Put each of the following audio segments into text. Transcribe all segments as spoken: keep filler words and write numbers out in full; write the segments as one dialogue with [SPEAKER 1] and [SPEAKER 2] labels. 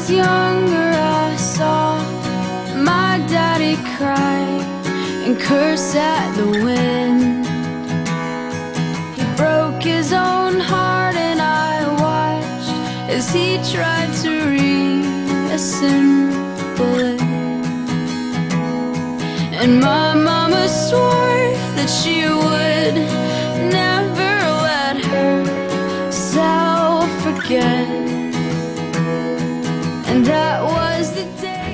[SPEAKER 1] was younger, I saw my daddy cry and curse at the wind. He broke his own heart and I watched as he tried to reassemble it. And my mama swore that she would never let herself forget. And that was the day.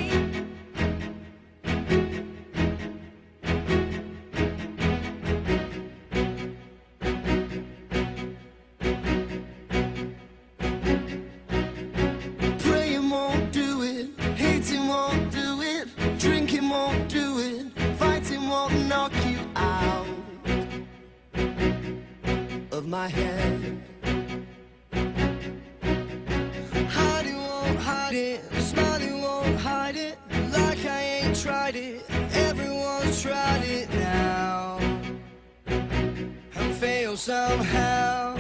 [SPEAKER 2] Praying won't do it, hating won't do it, drinking won't do it, fighting won't knock you out of my head. Hiding won't hide it, smiling won't hide it, like I ain't tried it. Everyone's tried it now and failed somehow.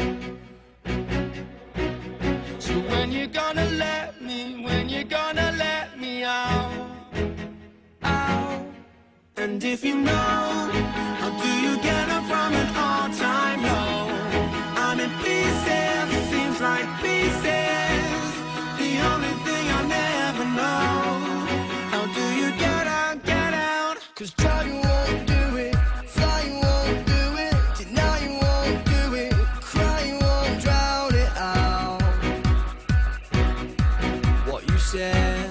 [SPEAKER 2] So when you gonna let me, when you gonna let me out, out? And if you know, how do you get up from an all-time low? I'm in pieces, it seems like pieces, the only thing I'll never know. How do you get out, get out? Cause driving won't do it, flying won't do it, denying won't do it, crying won't drown it out. What you said